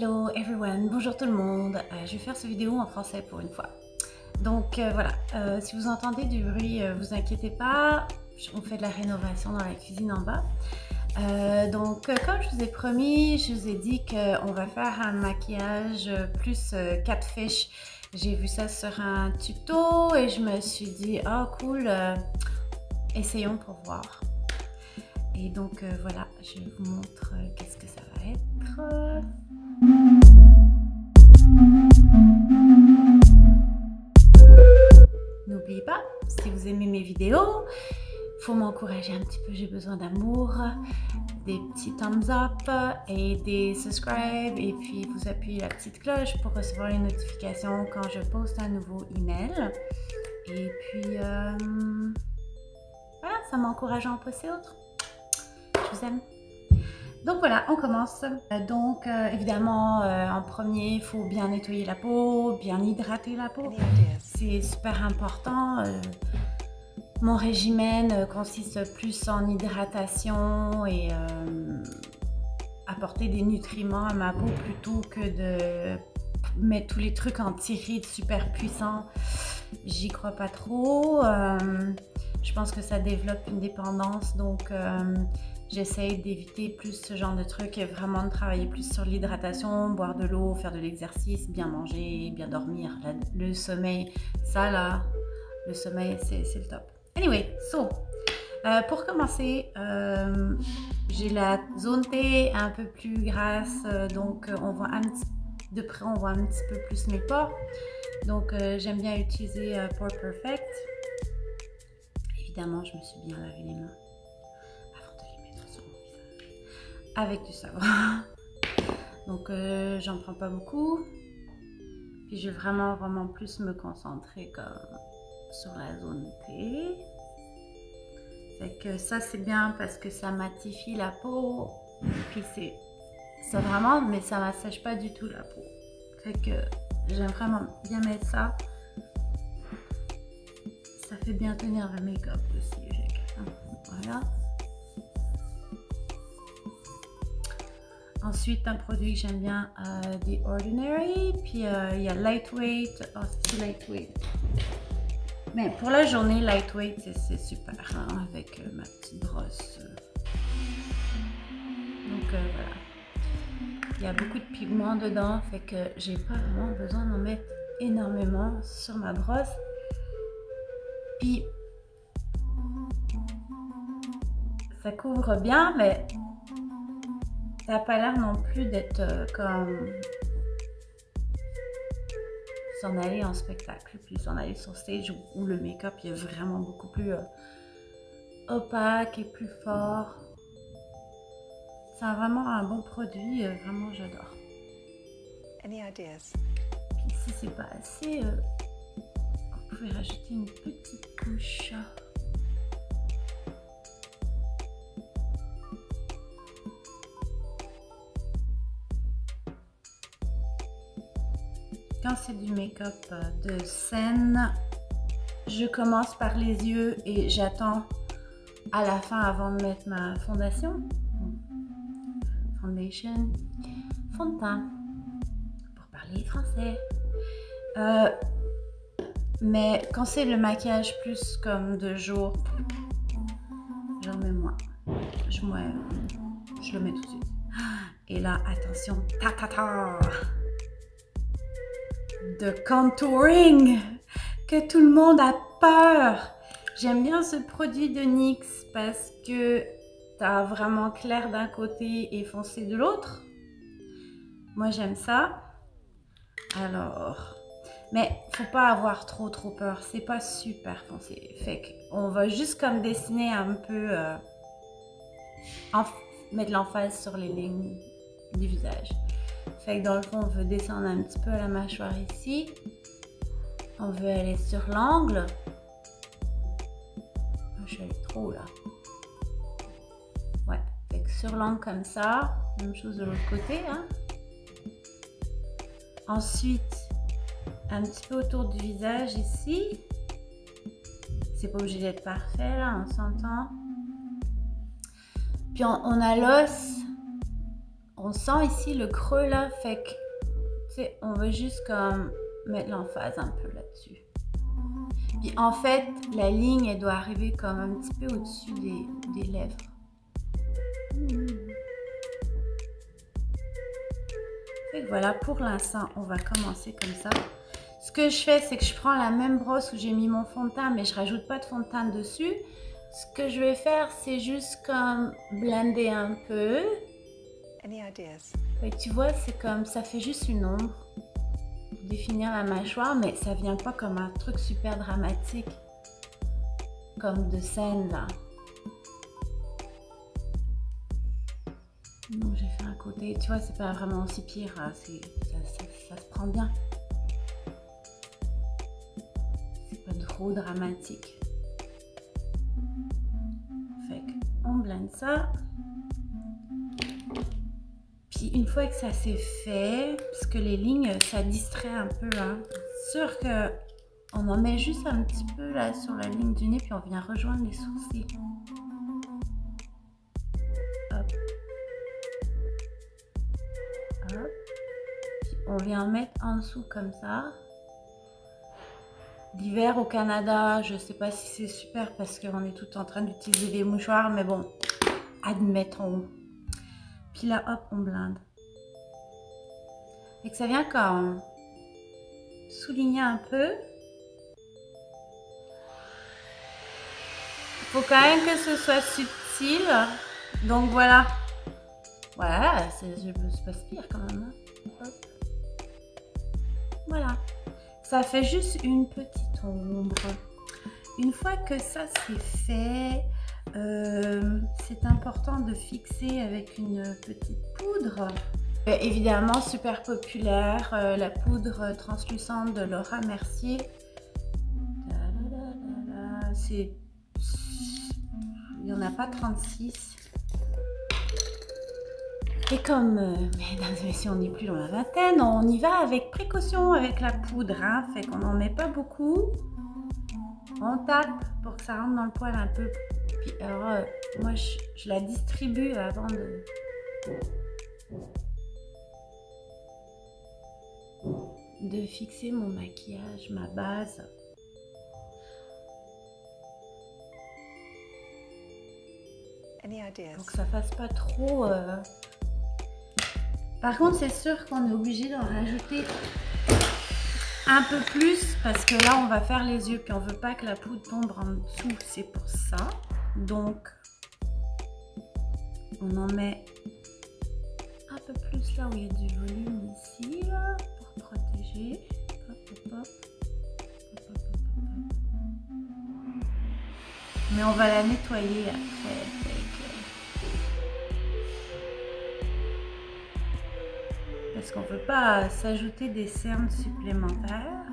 Hello everyone, bonjour tout le monde. Je vais faire cette vidéo en français pour une fois. Donc voilà, si vous entendez du bruit, vous inquiétez pas, on fait de la rénovation dans la cuisine en bas. Comme je vous ai promis, je vous ai dit qu'on va faire un maquillage plus catfish. J'ai vu ça sur un tuto et je me suis dit, oh cool, essayons pour voir. Et donc voilà, je vous montre qu'est-ce que ça va être. N'oubliez pas, si vous aimez mes vidéos, il faut m'encourager un petit peu, j'ai besoin d'amour, des petits thumbs up et des subscribe, et puis vous appuyez la petite cloche pour recevoir les notifications quand je poste un nouveau email. Et puis voilà, ça m'encourage à en poster d'autres. Je vous aime. Donc voilà, on commence. Évidemment, en premier, il faut bien nettoyer la peau, bien hydrater la peau. C'est super important. Mon régime consiste plus en hydratation et apporter des nutriments à ma peau plutôt que de mettre tous les trucs anti-rides super puissants. J'y crois pas trop. Je pense que ça développe une dépendance, donc j'essaye d'éviter plus ce genre de trucs et vraiment de travailler plus sur l'hydratation, boire de l'eau, faire de l'exercice, bien manger, bien dormir. Le sommeil, ça là, le sommeil c'est le top. Anyway, pour commencer, j'ai la zone T un peu plus grasse, donc on voit de près on voit un petit peu plus mes pores. Donc j'aime bien utiliser Pore Perfect. Évidemment, je me suis bien lavé les mains avant de les mettre sur mon visage avec du savon. Donc j'en prends pas beaucoup. Puis je vais vraiment plus me concentrer comme sur la zone T. Fait que ça c'est bien parce que ça matifie la peau. Puis c'est vraiment, mais ça massage pas du tout la peau. Fait que j'aime vraiment bien mettre ça. Ça fait bien tenir le make-up aussi. Voilà. Ensuite, un produit que j'aime bien, The Ordinary. Puis il y a Lightweight. Oh, c'est Lightweight. Mais pour la journée, Lightweight, c'est super. Hein, avec ma petite brosse. Donc voilà. Il y a beaucoup de pigments dedans. Fait que j'ai pas vraiment besoin d'en mettre énormément sur ma brosse. Puis ça couvre bien, mais ça n'a pas l'air non plus d'être comme s'en aller en spectacle, puis s'en aller sur stage où le make-up est vraiment beaucoup plus opaque et plus fort. C'est vraiment un bon produit, vraiment j'adore. Any ideas? Puis si c'est pas assez, vous pouvez rajouter une petite couche. Quand c'est du make-up de scène, je commence par les yeux et j'attends à la fin avant de mettre ma fondation. Foundation, fond de teint, pour parler français. Mais quand c'est le maquillage plus comme de jour, j'en mets moins. Je le mets tout de suite. Et là, attention, de contouring, que tout le monde a peur. J'aime bien ce produit de NYX parce que t'as vraiment clair d'un côté et foncé de l'autre. Moi, j'aime ça. Alors, mais faut pas avoir trop peur. C'est pas super foncé. Fait qu'on va juste comme dessiner un peu, mettre l'emphase sur les lignes du visage. Fait que dans le fond, on veut descendre un petit peu à la mâchoire ici. On veut aller sur l'angle. Je suis allée trop là. Ouais, fait que sur l'angle comme ça. Même chose de l'autre côté. Hein. Ensuite, un petit peu autour du visage ici. C'est pas obligé d'être parfait là, on s'entend. Puis on a l'os. on sent ici le creux là, fait que, tu sais, on veut juste comme mettre l'emphase un peu là-dessus. Puis en fait, la ligne, elle doit arriver comme un petit peu au-dessus des lèvres. Fait que voilà, pour l'instant, on va commencer comme ça. Ce que je fais, c'est que je prends la même brosse où j'ai mis mon fond de teint, mais je rajoute pas de fond de teint dessus. Ce que je vais faire, c'est juste comme blender un peu. Any ideas? Et tu vois, c'est comme, ça fait juste une ombre pour définir la mâchoire, mais ça vient pas comme un truc super dramatique, comme de scène là. Donc j'ai fait un côté, tu vois, c'est pas vraiment aussi pire, hein, ça se prend bien. C'est pas trop dramatique. Fait qu'on blende ça. Puis une fois que ça c'est fait, parce que les lignes, ça distrait un peu, hein. C'est sûr que on en met juste un petit peu là sur la ligne du nez, puis on vient rejoindre les sourcils. Hop. Hop. Puis on vient mettre en dessous comme ça. L'hiver au Canada, je sais pas si c'est super parce qu'on est tout en train d'utiliser des mouchoirs, mais bon, admettons. Puis là, hop, on blinde. Et que ça vient comme souligner un peu. Il faut quand même que ce soit subtil. Donc voilà. Voilà, c'est pas si pire quand même. Hein. Hop. Voilà. Ça fait juste une petite ombre. Une fois que ça c'est fait, c'est important de fixer avec une petite poudre. Évidemment, super populaire, la poudre translucente de Laura Mercier. Il n'y en a pas 36. Et comme, mesdames et messieurs, on n'est plus dans la vingtaine, on y va avec précaution avec la poudre. Hein, fait qu'on n'en met pas beaucoup. On tape pour que ça rentre dans le poil un peu. Puis alors, moi, je la distribue avant de fixer mon maquillage, ma base. Any ideas? Pour que ça fasse pas trop... Par contre, c'est sûr qu'on est obligé d'en rajouter un peu plus parce que là, on va faire les yeux puis on veut pas que la poudre tombe en dessous. C'est pour ça. Donc, on en met un peu plus là où il y a du volume ici, là, pour protéger. Hop, hop, hop. Hop, hop, hop, hop. Mais on va la nettoyer après. Parce qu'on ne peut pas s'ajouter des cernes supplémentaires.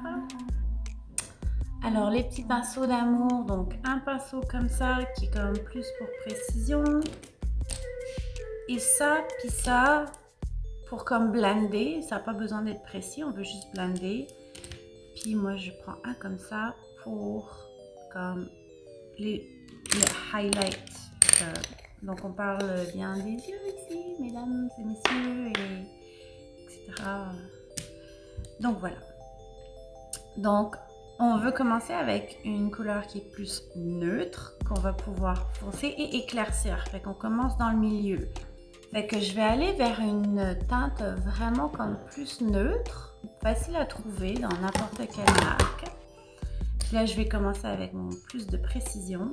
Alors les petits pinceaux d'amour, donc un pinceau comme ça qui est comme plus pour précision. Et ça, puis ça, pour comme blender, ça n'a pas besoin d'être précis, on veut juste blender. Puis moi je prends un comme ça pour comme les highlights. Donc on parle bien des yeux ici, mesdames et messieurs, et etc. Donc voilà. Donc on veut commencer avec une couleur qui est plus neutre, qu'on va pouvoir foncer et éclaircir. Fait qu'on commence dans le milieu. Fait que je vais aller vers une teinte vraiment comme plus neutre, facile à trouver dans n'importe quelle marque. Puis là je vais commencer avec mon plus de précision.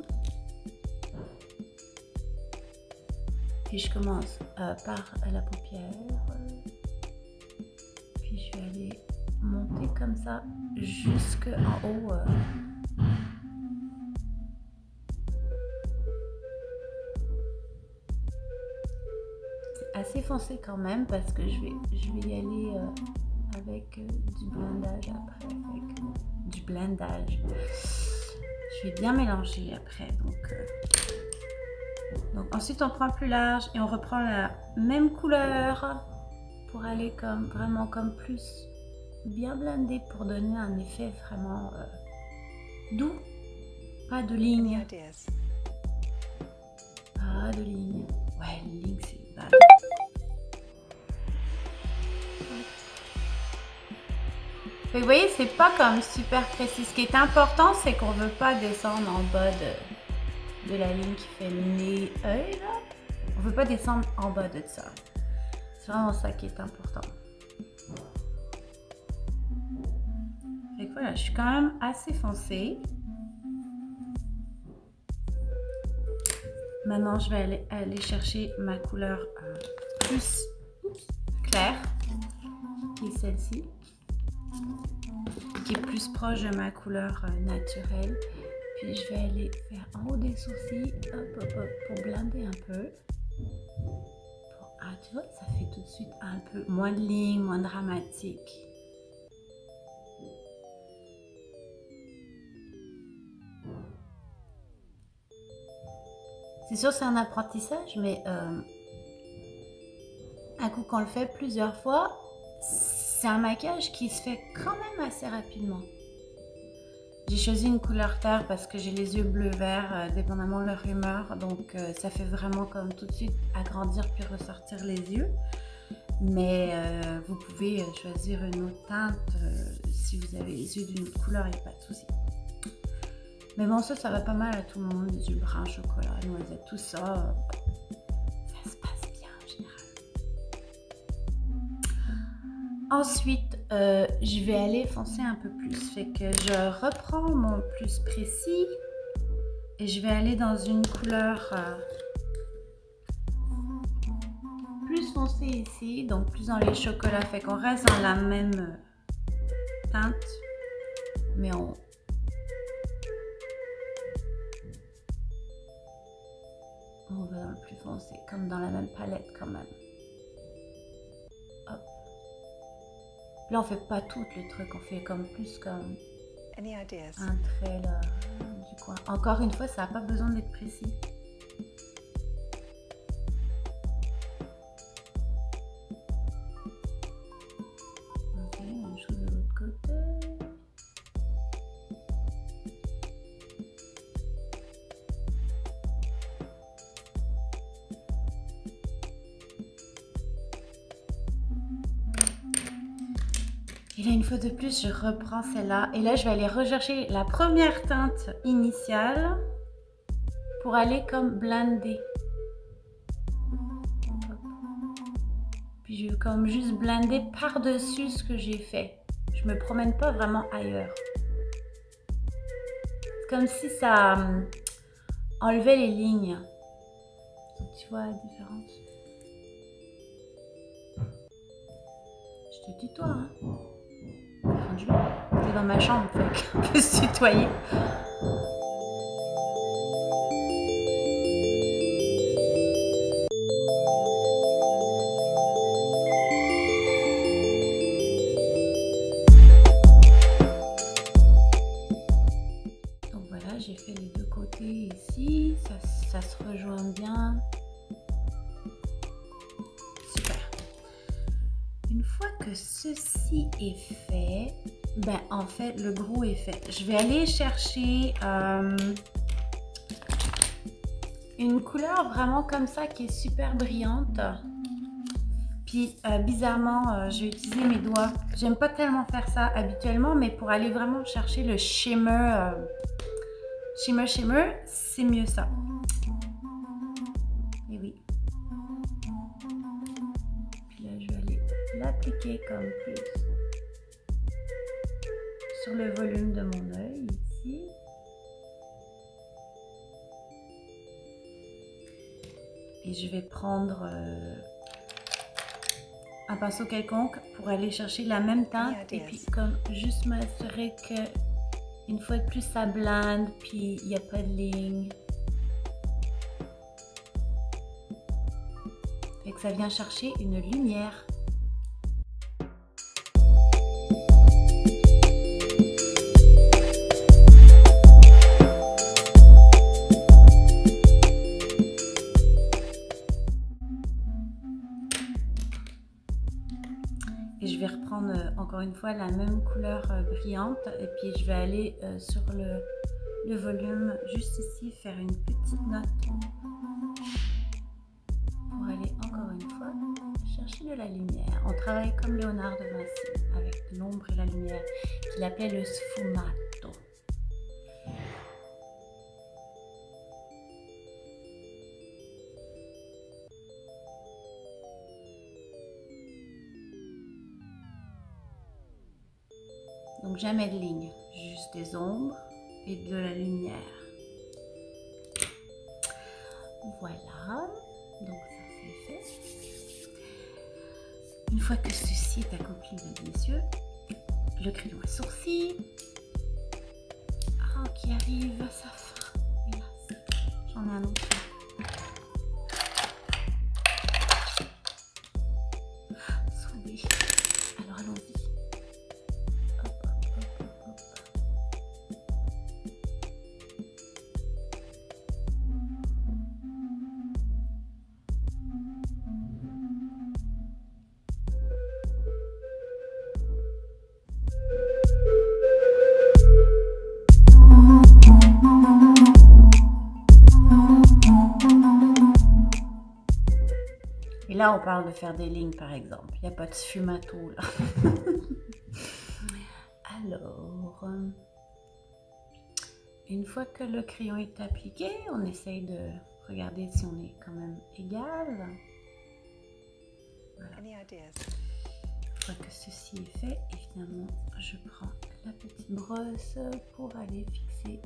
Puis je commence par la paupière. Puis je vais aller monter comme ça jusqu'en haut. C'est assez foncé quand même parce que je vais y aller avec du blendage après. Du blendage. Je vais bien mélanger après. Donc ensuite on prend plus large et on reprend la même couleur pour aller comme vraiment comme plus bien blendé pour donner un effet vraiment doux. Pas de ligne. Pas de ligne. Ouais, les lignes c'est bad. Fait que vous voyez, c'est pas comme super précis. Ce qui est important, c'est qu'on veut pas descendre en bas de la ligne qui fait nez, œil là. On veut pas descendre en bas de ça. C'est vraiment ça qui est important. Fait que voilà, je suis quand même assez foncée. Maintenant, je vais aller chercher ma couleur plus claire, qui est celle-ci, qui est plus proche de ma couleur naturelle. Puis je vais aller faire en haut des sourcils, hop, hop, hop, pour blinder un peu. Ah, tu vois, ça fait tout de suite un peu moins de lignes, moins dramatique. C'est sûr, c'est un apprentissage, mais un coup qu'on le fait plusieurs fois, c'est un maquillage qui se fait quand même assez rapidement. J'ai choisi une couleur terre parce que j'ai les yeux bleu-vert, dépendamment de leur humeur, donc ça fait vraiment comme tout de suite agrandir puis ressortir les yeux. Mais vous pouvez choisir une autre teinte si vous avez les yeux d'une autre couleur, il n'y a pas de souci. Mais bon, ça va pas mal à tout le monde, les yeux bruns, chocolat, noisette, tout ça, ça se passe bien en général. Ensuite, je vais aller foncer un peu plus, fait que je reprends mon plus précis et je vais aller dans une couleur plus foncée ici, donc plus dans les chocolats, fait qu'on reste dans la même teinte, mais on va dans le plus foncé, comme dans la même palette quand même. Hop. Là, on fait pas tout le truc, on fait comme plus comme un trait là, du coin. Encore une fois, ça n'a pas besoin d'être précis. Ok, même chose de l'autre côté. Et là, une fois de plus, je reprends celle-là. Et là, je vais aller rechercher la première teinte initiale pour aller comme blender. Puis je vais comme juste blender par-dessus ce que j'ai fait. Je me promène pas vraiment ailleurs. C'est comme si ça enlevait les lignes. Donc, tu vois la différence? Je te tutoie, hein? T'es dans ma chambre, fait qu'on peut se tutoyer. Donc voilà, j'ai fait les deux côtés ici, ça se rejoint bien. Super. Une fois que ceci est fait, ben en fait le gros est fait. Je vais aller chercher une couleur vraiment comme ça qui est super brillante. Puis bizarrement, je vais utiliser mes doigts. J'aime pas tellement faire ça habituellement, mais pour aller vraiment chercher le shimmer, shimmer, c'est mieux ça. Et oui. Puis là, je vais aller l'appliquer comme plus sur le volume de mon œil ici. Et je vais prendre un pinceau quelconque pour aller chercher la même teinte et puis comme juste m'assurer que une fois de plus ça blende puis il n'y a pas de ligne. Fait que ça vient chercher une lumière. Et je vais reprendre encore une fois la même couleur brillante et puis je vais aller sur le volume juste ici faire une petite note pour aller encore une fois chercher de la lumière. On travaille comme Léonard de Vinci avec l'ombre et la lumière, qu'il appelait le sfumato. Donc jamais de ligne, juste des ombres et de la lumière. Voilà, donc ça c'est fait. Une fois que ceci est accompli, mesdames et messieurs, le crayon à sourcils qui arrive à sa fin. Hélas, j'en ai un autre. Soudé. Alors allons-y. Et là, on parle de faire des lignes, par exemple. Il n'y a pas de sfumato, là. Alors, une fois que le crayon est appliqué, on essaye de regarder si on est quand même égal. Voilà. Une fois que ceci est fait, évidemment, je prends la petite brosse pour aller fixer.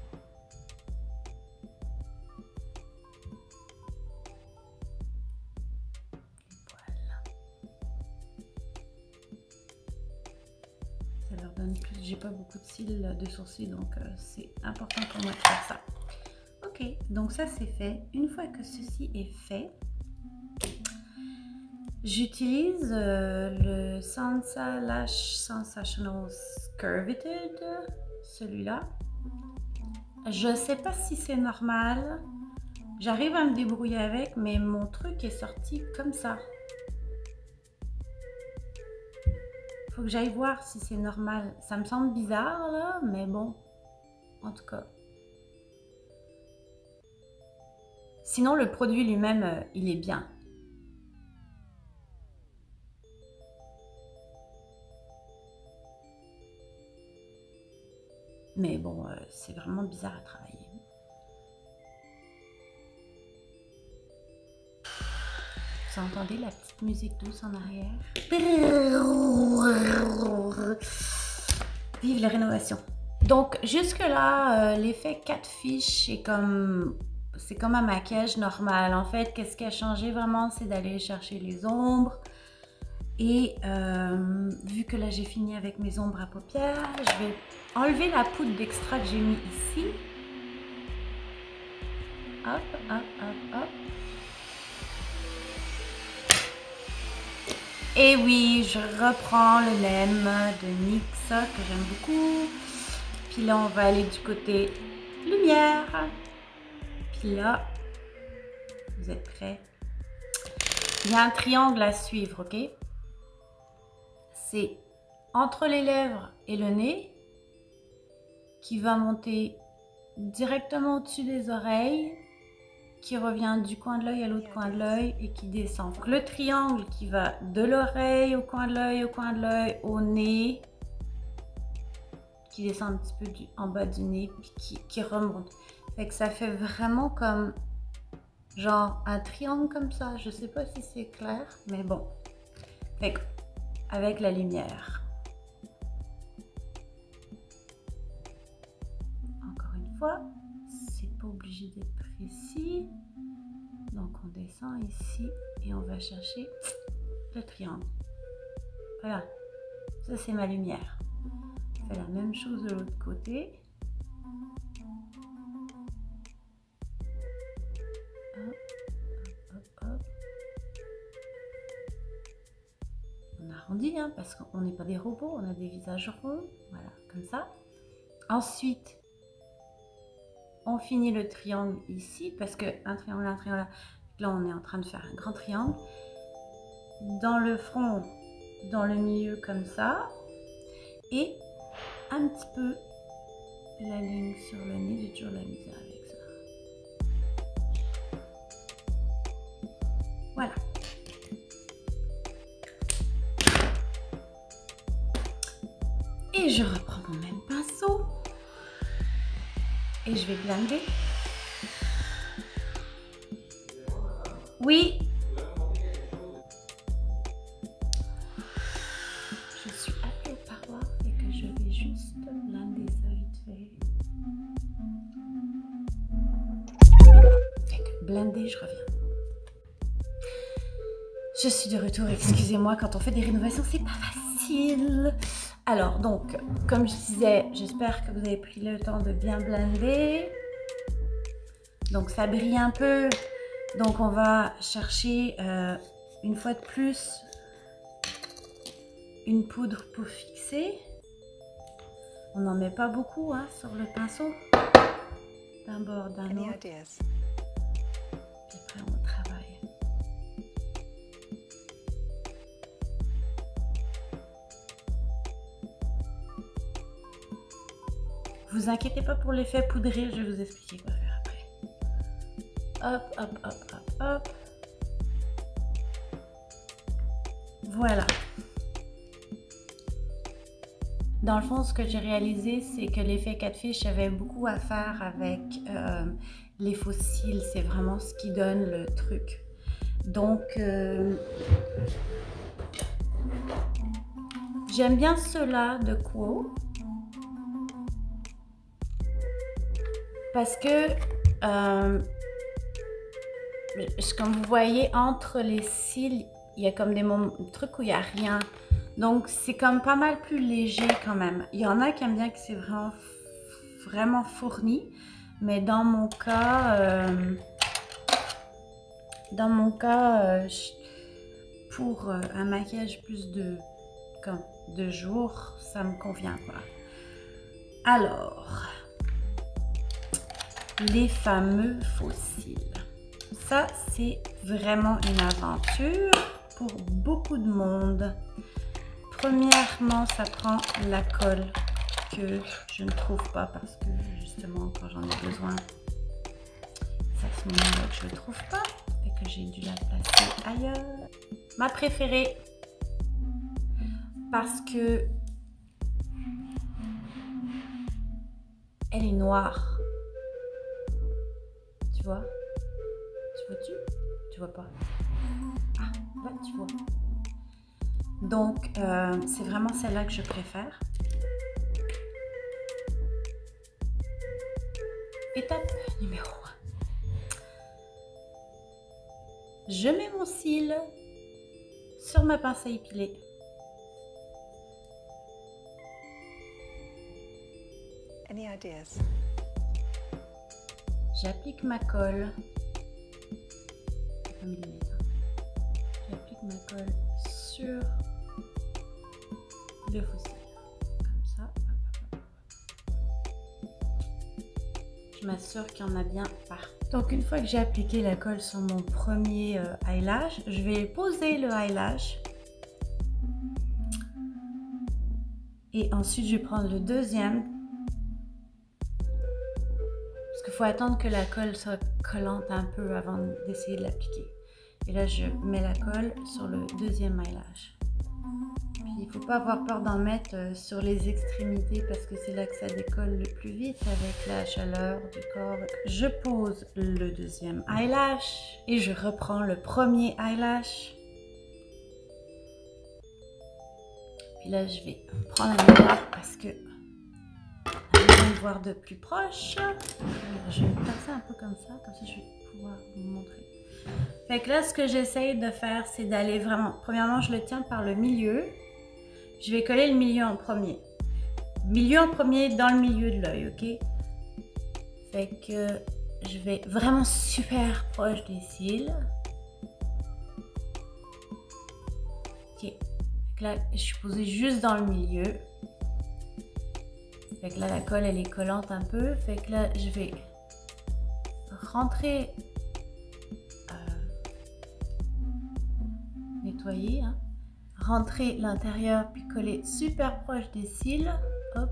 J'ai pas beaucoup de cils de sourcils, donc c'est important pour moi de faire ça. Ok, donc ça c'est fait. Une fois que ceci est fait, j'utilise le Sansa Lash Sensational Curvated, celui-là. Je sais pas si c'est normal. J'arrive à me débrouiller avec, mais mon truc est sorti comme ça. Faut que j'aille voir si c'est normal. Ça me semble bizarre là, mais bon, en tout cas. Sinon, le produit lui-même, il est bien. Mais bon, c'est vraiment bizarre à travailler. Vous entendez la petite musique douce en arrière? Vive la rénovation. Donc jusque là, l'effet catfish est comme, c'est comme un maquillage normal. En fait, qu'est-ce qui a changé vraiment, c'est d'aller chercher les ombres. Et vu que là j'ai fini avec mes ombres à paupières, je vais enlever la poudre d'extra que j'ai mis ici. Hop, hop, hop, hop. Et oui, je reprends le même de NYX que j'aime beaucoup. Puis là, on va aller du côté lumière. Puis là, vous êtes prêts? Il y a un triangle à suivre, ok? C'est entre les lèvres et le nez qui va monter directement au-dessus des oreilles, qui revient du coin de l'œil à l'autre coin de l'œil et qui descend. Donc, le triangle qui va de l'oreille au coin de l'œil, au nez, qui descend un petit peu en bas du nez, puis qui remonte. Fait que ça fait vraiment comme genre un triangle comme ça. Je sais pas si c'est clair, mais bon. Fait que avec la lumière. Encore une fois, c'est pas obligé d'être précis. Donc on descend ici et on va chercher le triangle. Voilà, ça c'est ma lumière. Je fais la même chose de l'autre côté. Hop, hop, hop. On arrondit, hein, parce qu'on n'est pas des robots, on a des visages ronds. Voilà, comme ça. Ensuite, on finit le triangle ici, parce que un triangle, là on est en train de faire un grand triangle. Dans le front, dans le milieu comme ça. Et un petit peu la ligne sur le nez, j'ai toujours la misère avec ça. Voilà. je vais blender. Oui. Je suis appelée au parloir et que je vais juste blender ça vite fait. Fait que blender, je reviens. Je suis de retour, excusez-moi, quand on fait des rénovations, c'est pas facile. Alors, donc, comme je disais, j'espère que vous avez pris le temps de bien blender. Donc, ça brille un peu. Donc, on va chercher, une fois de plus, une poudre pour fixer. On n'en met pas beaucoup hein, sur le pinceau. D'un bord, d'un Any autre. ideas? Puis après, on travaille. Vous inquiétez pas pour l'effet poudré, je vais vous expliquer quoi faire après. Hop, hop, hop, hop, hop. Voilà. Dans le fond, ce que j'ai réalisé, c'est que l'effet catfish avait beaucoup à faire avec les fossiles. C'est vraiment ce qui donne le truc. Donc, j'aime bien ceux-là de Quo. Parce que, comme vous voyez, entre les cils, il y a comme des trucs où il n'y a rien. Donc, c'est comme pas mal plus léger quand même. Il y en a qui aiment bien que c'est vraiment fourni. Mais dans mon cas, pour un maquillage plus de jour, ça me convient pas. Alors... les fameux fossiles. Ça, c'est vraiment une aventure pour beaucoup de monde. Premièrement, ça prend la colle que je ne trouve pas parce que justement, quand j'en ai besoin, c'est à ce moment-là que je ne trouve pas et que j'ai dû la placer ailleurs. Ma préférée parce que elle est noire. Tu vois? Tu vois-tu? Tu vois pas? Ah, là, tu vois. Donc, c'est vraiment celle-là que je préfère. Étape numéro 1. Je mets mon cil sur ma pince à épiler. Any ideas? J'applique ma colle. J'applique ma colle sur le fossile. Comme ça. Je m'assure qu'il y en a bien partout. Donc une fois que j'ai appliqué la colle sur mon premier eyelash, je vais poser le eyelash. Et ensuite je vais prendre le deuxième. Parce qu'il faut attendre que la colle soit collante un peu avant d'essayer de l'appliquer. Et là, je mets la colle sur le deuxième eyelash. Puis, il ne faut pas avoir peur d'en mettre sur les extrémités parce que c'est là que ça décolle le plus vite avec la chaleur du corps. Je pose le deuxième eyelash et je reprends le premier eyelash. Puis là, je vais prendre un miroir parce que voir de plus proche. Alors, je vais me passer un peu comme ça je vais pouvoir vous montrer. Fait que là, ce que j'essaye de faire, c'est d'aller vraiment... Premièrement, je le tiens par le milieu. Je vais coller le milieu en premier. Milieu en premier dans le milieu de l'œil, ok? Fait que je vais vraiment super proche des cils. Ok. Fait que là, je suis posée juste dans le milieu. Fait que là, la colle, elle est collante un peu. Fait que là, je vais rentrer, nettoyer, hein, rentrer l'intérieur, puis coller super proche des cils. Hop.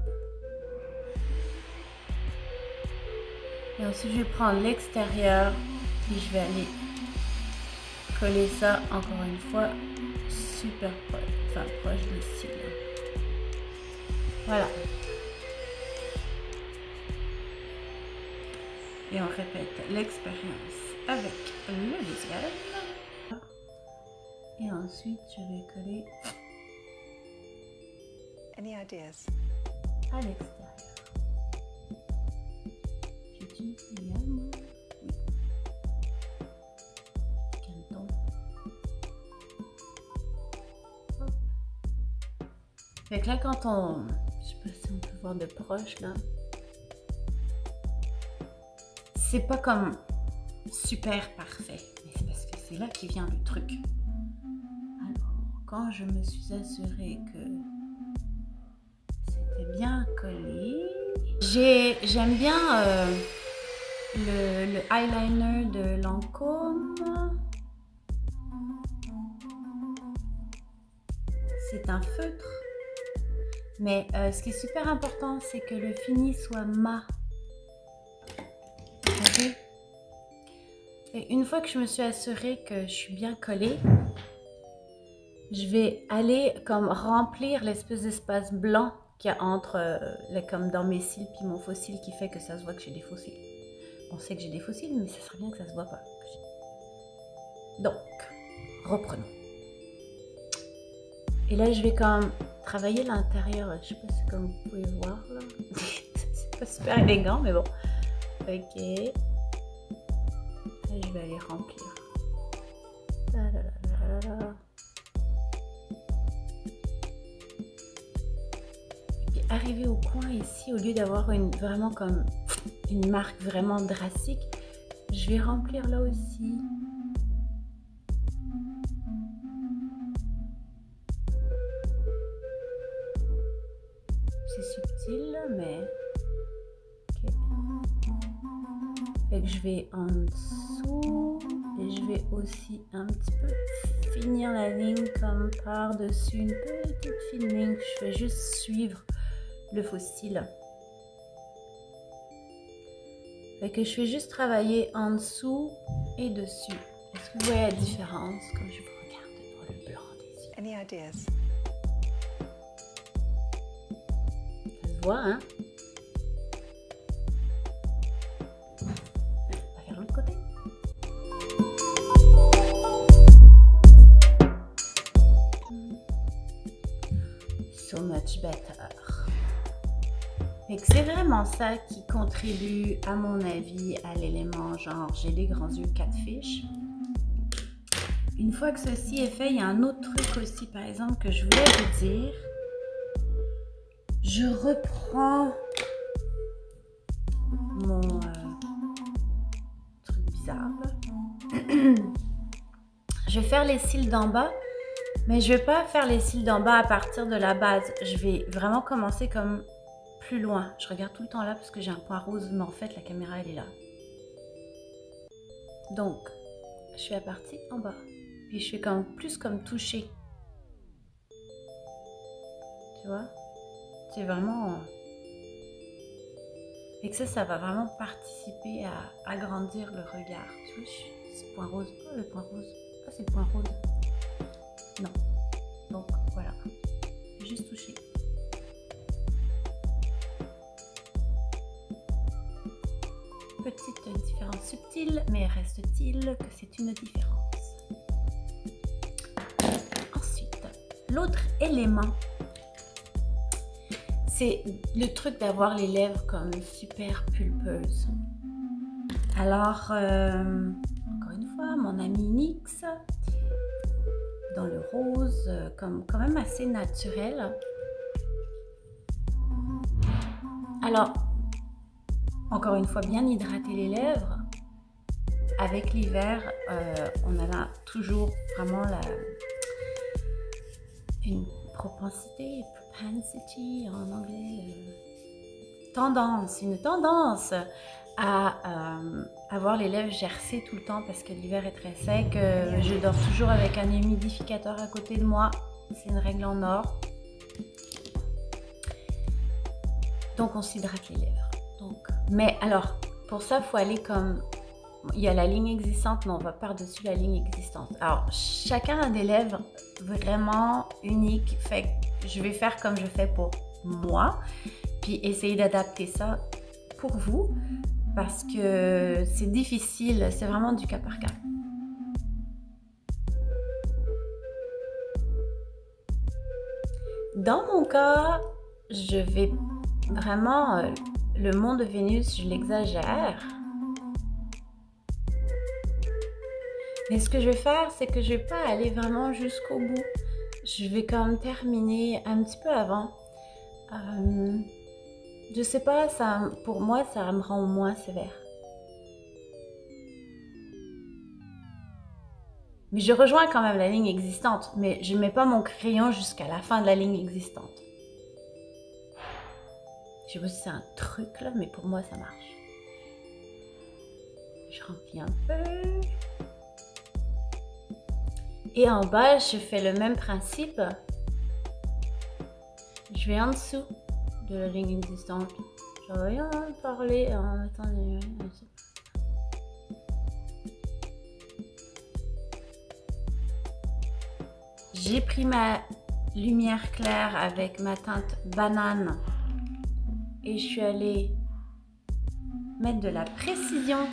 Et ensuite, je vais prendre l'extérieur, puis je vais aller coller ça, encore une fois, super proche, enfin proche des cils. Voilà. Et on répète l'expérience avec le deuxième. Et ensuite, je vais coller Any ideas? à l'extérieur. J'utilise également. Oui. Canton. Hop. Fait que là, quand on... Je sais pas si on peut voir de proche, là. C'est pas comme super parfait. Mais c'est parce que c'est là qui vient le truc. Alors, quand je me suis assurée que c'était bien collé, j'aime bien le eyeliner de Lancôme. C'est un feutre. Mais ce qui est super important, c'est que le fini soit mat. Okay. Et une fois que je me suis assurée que je suis bien collée, je vais aller comme remplir l'espèce d'espace blanc qu'il y a entre, comme dans mes cils puis mon faux cil qui fait que ça se voit que j'ai des faux cils. On sait que j'ai des faux cils, mais ça serait bien que ça se voit pas. Donc, reprenons. Et là, je vais comme travailler l'intérieur. Je sais pas si comme vous pouvez voir là. C'est pas super élégant, mais bon. Ok. Là, je vais aller remplir. Là, là, là, là, là. Et puis arriver au coin ici, au lieu d'avoir vraiment comme une marque vraiment drastique, je vais remplir là aussi. C'est subtil, mais ok. Fait que je vais en dessous et je vais aussi un petit peu finir la ligne comme par-dessus une petite fine ligne. Je vais juste suivre le faux cil. Fait que je vais juste travailler en dessous et dessus. Est-ce que vous voyez la différence quand je vous regarde dans le blanc des yeux? Any ideas? Ça se voit, hein? On va faire l'autre côté. So much better. Et que c'est vraiment ça qui contribue, à mon avis, à l'élément genre j'ai les grands yeux 4 fiches. Une fois que ceci est fait, il y a un autre truc aussi, par exemple, que je voulais vous dire. Je reprends mon truc bizarre là. Je vais faire les cils d'en bas, mais je vais pas faire les cils d'en bas à partir de la base. Je vais vraiment commencer comme plus loin. Je regarde tout le temps là parce que j'ai un point rose, mais en fait la caméra elle est là. Donc, je suis à partie en bas. Puis je fais comme plus comme toucher. Tu vois? C'est vraiment... Et que ça va vraiment participer à agrandir le regard. Tu vois, ce point rose. Oh, le point rose. Ah, c'est le point rose. Non. Donc, voilà. Juste toucher. Petite différence subtile, mais reste-t-il que c'est une différence. Ensuite, l'autre élément, c'est le truc d'avoir les lèvres comme super pulpeuses. Alors, encore une fois, mon ami NYX, dans le rose, comme quand même assez naturel. Alors, encore une fois, bien hydrater les lèvres. Avec l'hiver, on a toujours vraiment une propensité en anglais, une tendance à avoir les lèvres gercées tout le temps parce que l'hiver est très sec. Je dors toujours avec un humidificateur à côté de moi. C'est une règle en or. Donc, on s'hydrate les lèvres. Donc, mais alors, pour ça, il faut aller comme... Il y a la ligne existante, mais on va par-dessus la ligne existante. Alors, chacun a des lèvres vraiment uniques. Fait que je vais faire comme je fais pour moi. Puis, essayer d'adapter ça pour vous. parce que c'est difficile, c'est vraiment du cas par cas. Dans mon cas, je vais vraiment, le mont de Vénus, je l'exagère. Mais ce que je vais faire, c'est que je vais pas aller vraiment jusqu'au bout. Je vais quand même terminer un petit peu avant. Je sais pas, ça, pour moi, ça me rend moins sévère. Mais je rejoins quand même la ligne existante, mais je mets pas mon crayon jusqu'à la fin de la ligne existante. Je sais pas si c'est un truc là, mais pour moi ça marche. Je remplis un peu. Et en bas, je fais le même principe. Je vais en dessous de la ligne existante. Je vais rien parler en mettant des... J'ai pris ma lumière claire avec ma teinte banane et je suis allée mettre de la précision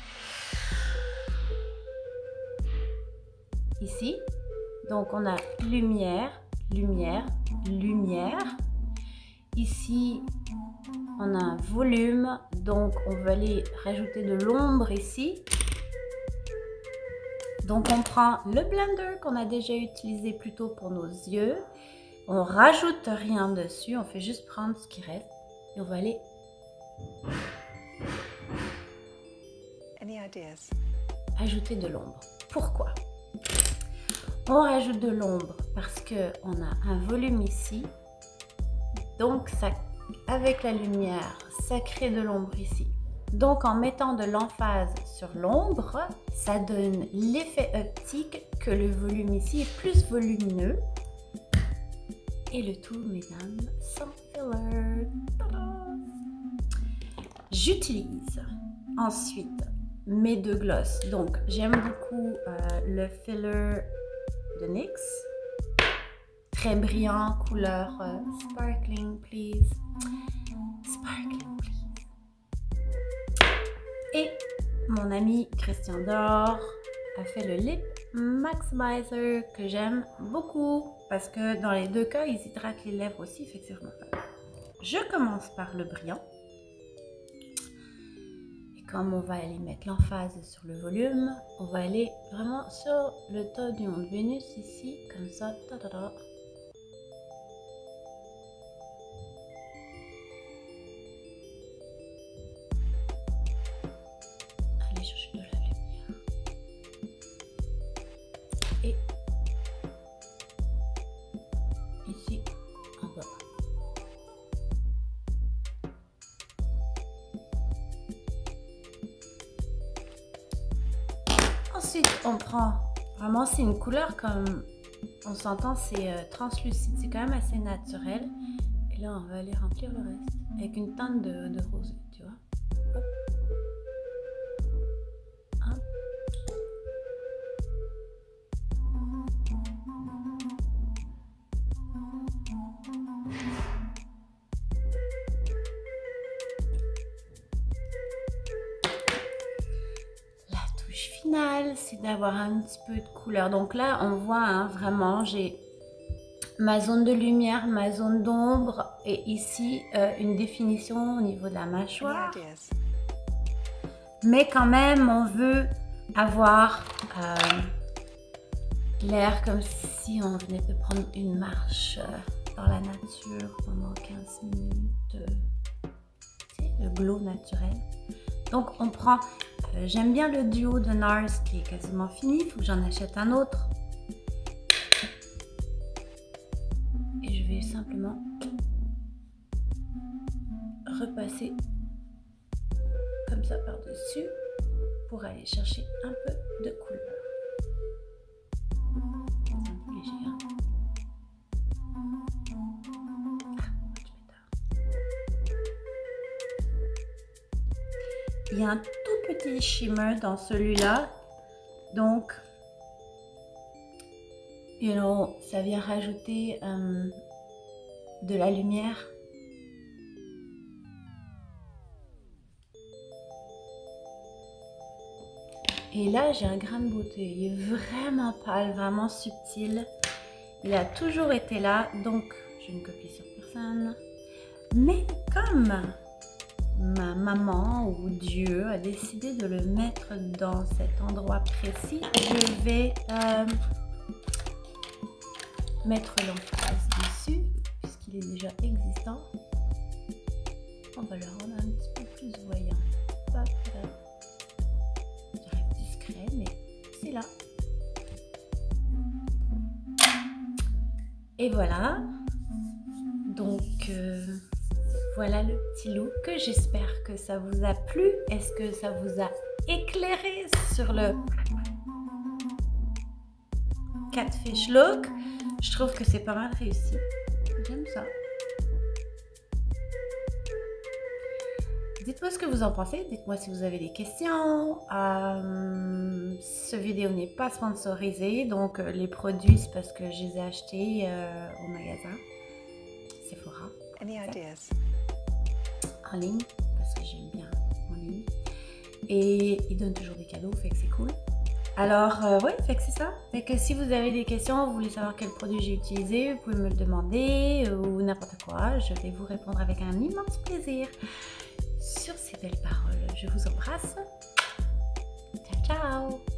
ici. Donc on a lumière, lumière, lumière. Ici on a un volume, donc on va aller rajouter de l'ombre ici. Donc on prend le blender qu'on a déjà utilisé plus tôt pour nos yeux. On rajoute rien dessus, on fait juste prendre ce qui reste et on va aller ajouter de l'ombre. Pourquoi? On rajoute de l'ombre parce qu'on a un volume ici. Donc ça, avec la lumière, ça crée de l'ombre ici. Donc en mettant de l'emphase sur l'ombre, ça donne l'effet optique que le volume ici est plus volumineux. Et le tout, mesdames, sans filler. J'utilise ensuite mes deux glosses. Donc j'aime beaucoup le filler de NYX. Très brillant, couleur sparkling please. Sparkling please. Et mon ami Christian Dior a fait le Lip Maximizer que j'aime beaucoup parce que dans les deux cas, ils hydratent les lèvres aussi, fait que c'est vraiment pas. Je commence par le brillant. Et comme on va aller mettre l'emphase sur le volume, on va aller vraiment sur le top du mont de Vénus ici, comme ça. Ta -ta -ta. Et ici en bas. Ensuite, on prend vraiment, c'est une couleur comme on s'entend, c'est translucide, c'est quand même assez naturel. Et là, on va aller remplir le reste avec une teinte de rose, tu vois. Hop. C'est d'avoir un petit peu de couleur. Donc là, on voit hein, vraiment, j'ai ma zone de lumière, ma zone d'ombre et ici une définition au niveau de la mâchoire. Mais quand même, on veut avoir l'air comme si on venait de prendre une marche dans la nature pendant 15 minutes. Le glow naturel. Donc on prend, j'aime bien le duo de NARS qui est quasiment fini, il faut que j'en achète un autre. Et je vais simplement repasser comme ça par-dessus pour aller chercher un peu de couleur. C'est un peu léger, hein. Il y a un tout petit shimmer dans celui-là, donc, you know, ça vient rajouter de la lumière. Et là, j'ai un grain de beauté. Il est vraiment pâle, vraiment subtil. Il a toujours été là, donc je ne copie sur personne. Mais comme ma maman ou Dieu a décidé de le mettre dans cet endroit précis, je vais mettre l'emphase dessus, puisqu'il est déjà existant. On va le rendre un petit peu plus voyant. Pas très, je dirais discret, mais c'est là. Et voilà. Donc, voilà le petit look. J'espère que ça vous a plu. Est-ce que ça vous a éclairé sur le catfish look? Je trouve que c'est pas mal réussi. J'aime ça. Dites-moi ce que vous en pensez. Dites-moi si vous avez des questions. Ce vidéo n'est pas sponsorisé. Donc, les produits, c'est parce que je les ai achetés au magasin Sephora. Any ideas? En ligne, parce que j'aime bien en ligne. Et ils donnent toujours des cadeaux, fait que c'est cool. Alors, ouais, fait que c'est ça. Fait que si vous avez des questions, vous voulez savoir quel produit j'ai utilisé, vous pouvez me le demander ou n'importe quoi. Je vais vous répondre avec un immense plaisir. Sur ces belles paroles, je vous embrasse. Ciao, ciao!